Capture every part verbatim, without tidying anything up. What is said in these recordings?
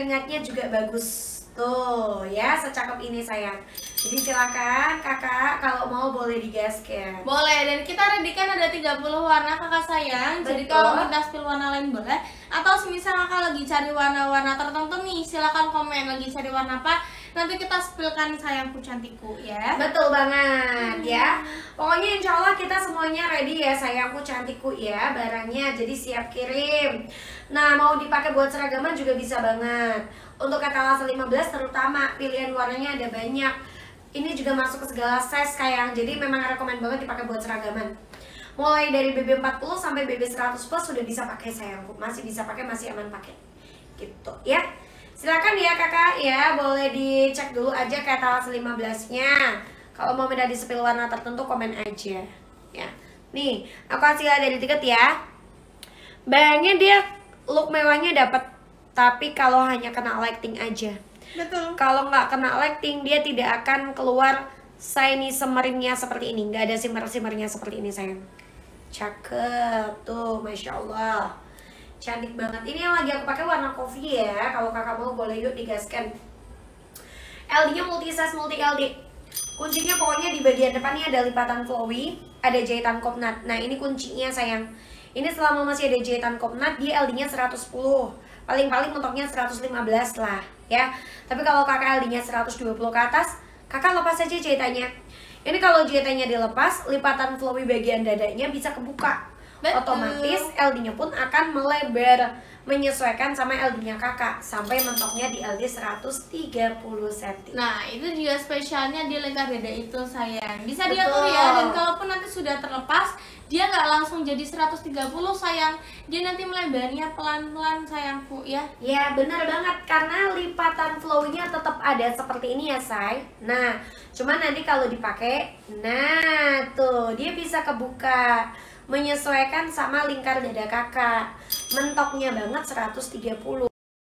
keringatnya juga bagus. Tuh ya, secakep ini sayang. Jadi silakan kakak kalau mau boleh digaskan. Boleh, dan kita ready kan ada tiga puluh warna kakak sayang. Betul. Jadi kalau minta spill warna lain boleh. Atau semisal kakak lagi cari warna-warna tertentu nih, silakan komen lagi cari warna apa. Nanti kita spillkan sayangku cantikku ya. Betul banget ya. Pokoknya insya Allah kita semuanya ready ya sayangku cantikku ya barangnya. Jadi siap kirim. Nah mau dipakai buat seragaman juga bisa banget. Untuk etalase lima belas terutama pilihan warnanya ada banyak. Ini juga masuk ke segala size sayang. Jadi memang rekomend banget dipakai buat seragaman. Mulai dari B B empat puluh sampai B B seratus plus sudah bisa pakai sayangku. Masih bisa pakai, masih aman pakai. Gitu ya. Silakan ya kakak ya, boleh dicek dulu aja ke etalase lima belas-nya. Kalau mau minta di spill warna tertentu komen aja ya. Nih, aku kasih dari tiket ya. Bayangnya dia look mewahnya dapat, tapi kalau hanya kena lighting aja. Betul. Kalau nggak kena lighting dia tidak akan keluar shiny shimmernya seperti ini. Nggak ada shimmer-shimmernya seperti ini sayang. Cakep tuh, masya Allah. Cantik banget. Ini yang lagi aku pakai warna coffee ya. Kalau kakak mau boleh yuk digaskan. L D-nya multi size multi L D. Kuncinya pokoknya di bagian depannya ada lipatan flowy, ada jahitan kopnat. Nah ini kuncinya sayang. Ini selama masih ada jahitan kopnat dia L D-nya seratus sepuluh. Paling-paling mentoknya seratus lima belas lah ya. Tapi kalau kakak L D-nya seratus dua puluh ke atas, kakak lepas aja jahitannya. Ini kalau jahitannya dilepas, lipatan flowy bagian dadanya bisa kebuka. Betul. Otomatis L D-nya pun akan melebar menyesuaikan sama L D-nya kakak sampai mentoknya di L D seratus tiga puluh sentimeter. Nah itu juga spesialnya di lingkar dada itu sayang. Bisa Betul. diatur ya, dan kalaupun nanti sudah terlepas dia nggak langsung jadi seratus tiga puluh sayang. Dia nanti melebarnya pelan-pelan sayangku ya. Ya benar banget, karena lipatan flow-nya tetap ada seperti ini ya say. Nah cuman nanti kalau dipakai, nah tuh dia bisa kebuka menyesuaikan sama lingkar dada kakak. Mentoknya banget seratus tiga puluh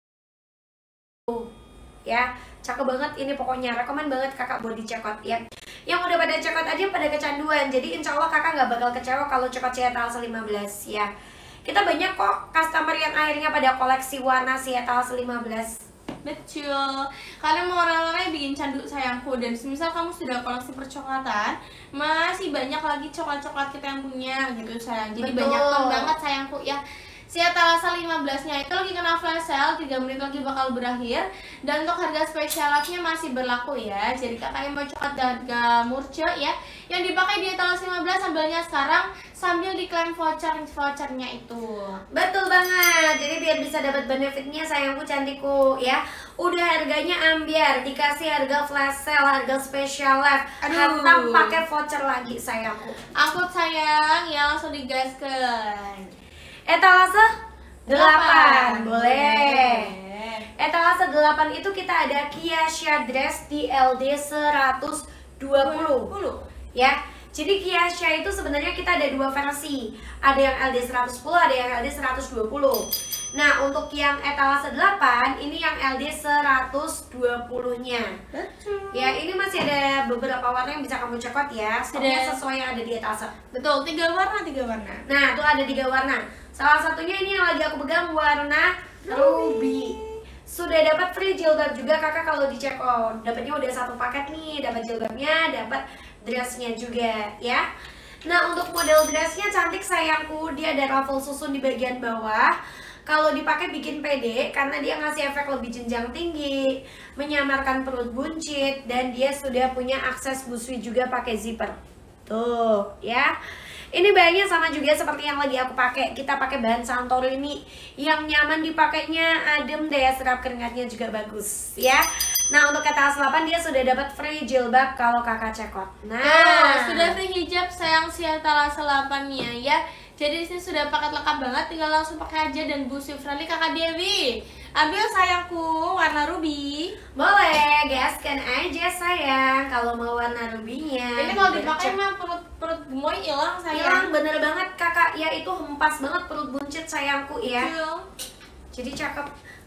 ya. Cakep banget ini pokoknya, rekomen banget kakak buat dicekot ya. Yang udah pada cekot aja pada kecanduan. Jadi insya Allah kakak nggak bakal kecewa kalau cekot si etalase lima belas ya. Kita banyak kok customer yang akhirnya pada koleksi warna si etalase lima belas. Betul. Kalian mau warna-warnanya bikin candu sayangku. Dan semisal kamu sudah koleksi percoklatan, masih banyak lagi coklat-coklat kita yang punya gitu sayang. Jadi Betul. banyak ton banget sayangku ya. Si etalase lima belas-nya itu lagi kena flash sale, tiga menit lagi bakal berakhir. Dan untuk harga spesialnya masih berlaku ya. Jadi kakak yang mau coklat harga murce ya, yang dipakai di etalase lima belas ambilnya sekarang sambil diklaim voucher-vouchernya itu. Betul banget. Jadi biar bisa dapat benefitnya sayangku cantikku ya. Udah harganya ambiar, dikasih harga flash sale, harga special live. Hantam pakai voucher lagi sayangku. Angkut sayang ya, langsung digaskan. Etalase delapan, Delapan. boleh. Etalase delapan itu kita ada Kiasha dress di L D seratus dua puluh ya. Jadi Kiasha itu sebenarnya kita ada dua versi. Ada yang L D seratus sepuluh, ada yang L D seratus dua puluh. Nah, untuk yang etalase delapan ini yang L D seratus dua puluh-nya. Betul. Ya, ini masih ada beberapa warna yang bisa kamu cekot ya. Stoknya Ada. sesuai yang ada di etalase. Betul, tiga warna, tiga warna. Nah, tuh ada tiga warna. Salah satunya ini yang lagi aku pegang warna ruby. Sudah dapat free jilbab juga kakak kalau dicek. Oh, dapatnya udah satu paket nih, dapat jilbabnya, dapat dressnya juga ya. Nah, untuk model dressnya cantik sayangku, dia ada ruffle susun di bagian bawah. Kalau dipakai bikin pede karena dia ngasih efek lebih jenjang tinggi, menyamarkan perut buncit, dan dia sudah punya akses busui juga pakai zipper. Tuh ya. Ini bahannya sama juga seperti yang lagi aku pakai. Kita pakai bahan Santorini yang nyaman dipakainya, adem, daya serap keringatnya juga bagus ya. Nah, untuk etalase delapan dia sudah dapat free jilbab kalau kakak cekot. Nah, oh, sudah free hijab sayang si etalase delapan-nya ya. Jadi di sini sudah paket lengkap banget, tinggal langsung pakai aja dan busui friendly kakak Dewi. Ambil sayangku warna ruby. Boleh, gaskan aja sayang kalau mau warna rubinya. Ini kalau dipakai mah perut perut gemoy hilang sayang. Hilang bener banget kakak, ya itu hempas banget perut buncit sayangku ya. Betul. Jadi cakep.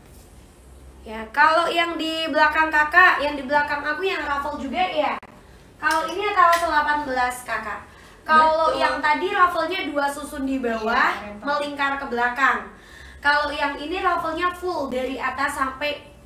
Ya, kalau yang di belakang kakak, yang di belakang aku yang ruffle juga ya. Kalau ini etalase delapan belas kakak. Kalau yang tadi ruffle-nya dua susun di bawah, iya, melingkar ke belakang. Kalau yang ini ruffle-nya full dari atas sampai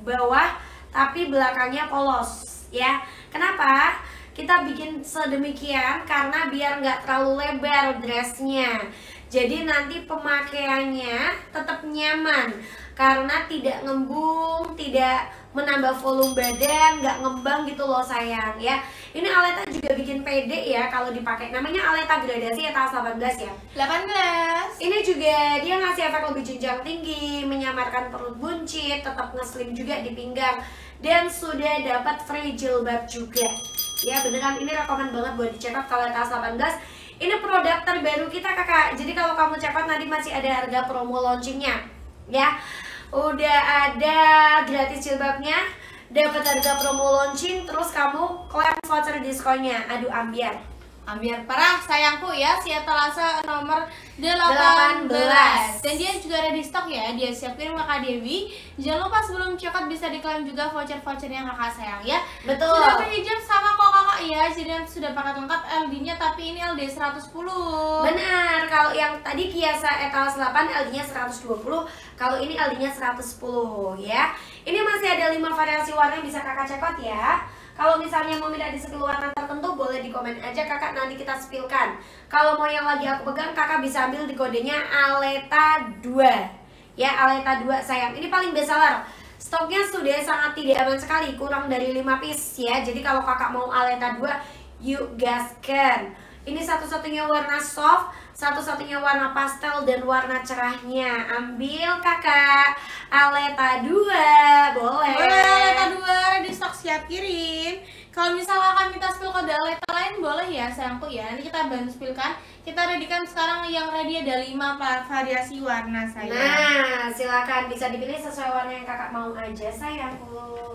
bawah tapi belakangnya polos ya. Kenapa? Kita bikin sedemikian karena biar nggak terlalu lebar dressnya. Jadi nanti pemakaiannya tetap nyaman karena tidak ngembung, tidak menambah volume badan, nggak ngembang gitu loh sayang ya. Ini Aleta juga bikin pede ya kalau dipakai. Namanya Aleta Gradasi Etas delapan belas ya. delapan belas. Ini juga dia ngasih efek lebih jenjang tinggi, menyamarkan perut buncit, tetap nge-slim juga di pinggang, dan sudah dapat free jilbab juga. Ya beneran ini rekomen banget buat di check out kalau Etas delapan belas. Ini produk terbaru kita kakak. Jadi kalau kamu check out nanti masih ada harga promo launchingnya ya. Udah ada gratis jilbabnya, dapat harga promo launching, terus kamu klaim voucher diskonnya. Aduh ambiar. Ambiar parah sayangku ya, si Etalasa nomor delapan belas. Dan dia juga ada di stok ya, dia siap kirim ke Kak Dewi. Jangan lupa sebelum check out bisa diklaim juga voucher-vouchernya kakak sayang ya. Betul. Sudah berhijab sama kok kakak ya, jadi sudah paket lengkap L D-nya, tapi ini L D seratus sepuluh. Benar, kalau yang tadi Kiasa Etalas delapan L D-nya seratus dua puluh, kalau ini L D-nya seratus sepuluh ya. Ini masih ada lima variasi warna yang bisa kakak check out ya. Kalau misalnya mau minta di skill warna tertentu boleh di komen aja kakak, nanti kita spillkan. Kalau mau yang lagi aku pegang kakak bisa ambil di kodenya Aleta dua ya, Aleta dua sayang. Ini paling best seller. Stoknya sudah sangat tidak aman sekali, kurang dari lima piece ya. Jadi kalau kakak mau Aleta dua, yuk gaskan. Ini satu-satunya warna soft, satu-satunya warna pastel dan warna cerahnya. Ambil kakak Aleta dua, boleh. Boleh Aleta dua, ready stock siap kirim. Kalau misalnya kakak minta spill kode Aleta lain boleh ya sayangku ya. Nanti kita bantu spillkan. Kita readykan sekarang yang ready ada lima variasi warna sayang. Nah silakan bisa dipilih sesuai warna yang kakak mau aja sayangku,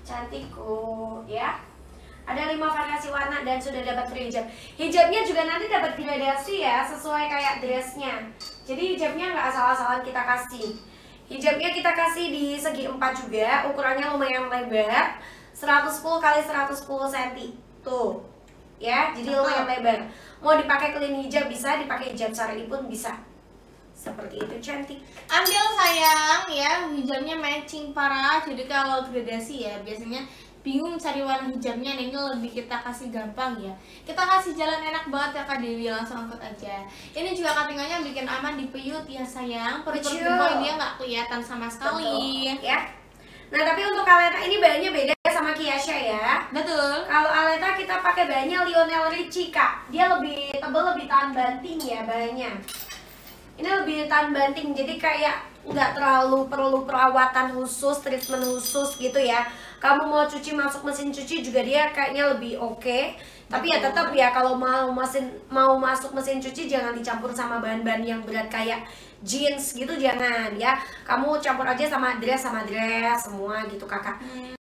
cantikku ya. Ada lima variasi warna dan sudah dapat free hijab. Hijabnya juga nanti dapat gradasi ya, sesuai kayak dressnya. Jadi hijabnya nggak asal-asalan kita kasih. Hijabnya kita kasih di segi empat juga, ukurannya lumayan lebar, seratus sepuluh kali seratus sepuluh sentimeter. Tuh. Ya, jadi lumayan lebar. Mau dipakai clean hijab bisa, dipakai hijab syar'i pun bisa. Seperti itu, cantik. Ambil sayang ya, hijabnya matching parah. Jadi kalau gradasi ya biasanya bingung cari warna hijabnya, ini lebih kita kasih gampang ya. Kita kasih jalan enak banget ya Kak Dewi, langsung angkut aja. Ini juga cuttingannya bikin aman di peyut ya sayang. Perut-perut gemboy dia nggak kelihatan sama sekali. Betul, ya. Nah tapi untuk Aleta ini bahannya beda sama Kiasha ya. Betul. Kalau Aleta kita pakai bahannya Lionel Richie kak. Dia lebih tebal, lebih tahan banting ya bahannya. Ini lebih tahan banting, jadi kayak nggak terlalu perlu perawatan khusus, treatment khusus gitu ya. Kamu mau cuci masuk mesin cuci juga dia kayaknya lebih oke. Okay. Tapi ya tetap ya kalau mau mesin mau masuk mesin cuci jangan dicampur sama bahan-bahan yang berat kayak jeans gitu, jangan ya. Kamu campur aja sama dress sama dress semua gitu kakak. Hmm.